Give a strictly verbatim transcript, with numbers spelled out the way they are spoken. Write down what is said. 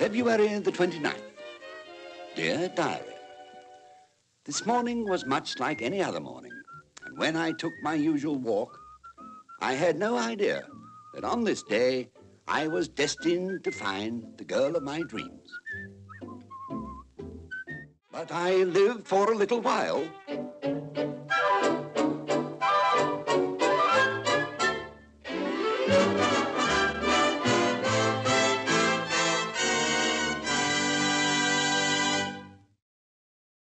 February the twenty-ninth. Dear Diary, this morning was much like any other morning, and when I took my usual walk, I had no idea that on this day I was destined to find the girl of my dreams. But I lived for a little while